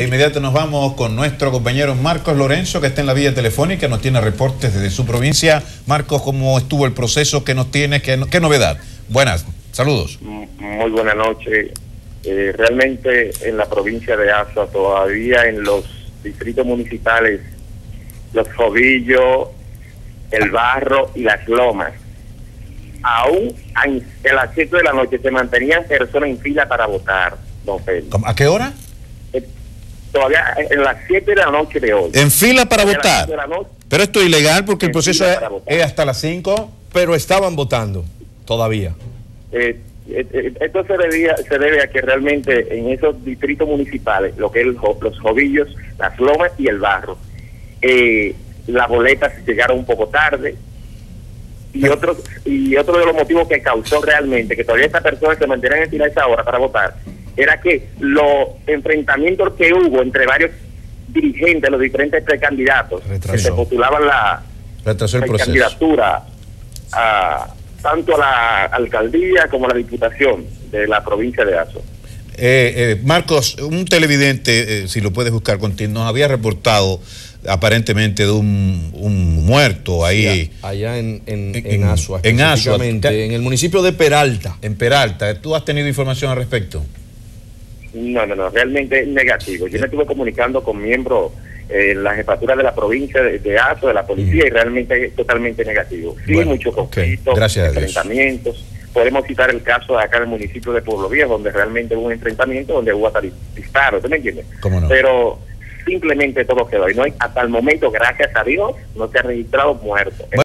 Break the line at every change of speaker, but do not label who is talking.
De inmediato nos vamos con nuestro compañero Marcos Lorenzo, que está en la vía telefónica, nos tiene reportes desde su provincia. Marcos, ¿cómo estuvo el proceso? ¿Qué nos tienes? ¿Qué novedad? Buenas, saludos.
Muy buenas noches. Realmente en la provincia de Azua, todavía en los distritos municipales, Los Jovillos, El Barro y Las Lomas, aún a las 7 de la noche se mantenían personas en fila para votar, don Félix.
¿A qué hora?
Todavía en las 7 de la noche de hoy.
En fila para votar. Pero esto es ilegal porque el proceso es hasta las 5.
Pero estaban votando todavía.
Esto se debe a que realmente en esos distritos municipales, lo que es Los Jovillos, Las Lomas y El Barro, las boletas llegaron un poco tarde. Y otro de los motivos que causó realmente que todavía estas personas se mantuvieran en fila a esa hora para votar era que los enfrentamientos que hubo entre varios dirigentes, los diferentes precandidatos que se postulaban la candidatura tanto a la alcaldía como a la diputación de la provincia de Azua.
Marcos, un televidente, si lo puedes buscar contigo, nos había reportado aparentemente de un muerto ahí.
Sí, allá en Azua, específicamente, en el municipio de Peralta.
En Peralta. ¿Tú has tenido información al respecto?
No, realmente negativo. Yo me estuve comunicando con miembros en la jefatura de la provincia de Azua, de la policía, y realmente es totalmente negativo. Sí, bueno, muchos conflictos, enfrentamientos. Podemos citar el caso de acá en el municipio de Pueblo Viejo, donde realmente hubo un enfrentamiento, donde hubo hasta disparos, ¿tú me entiendes?
¿Cómo no?
Pero simplemente todo quedó. Y no hay, hasta el momento, gracias a Dios, no se ha registrado muertos.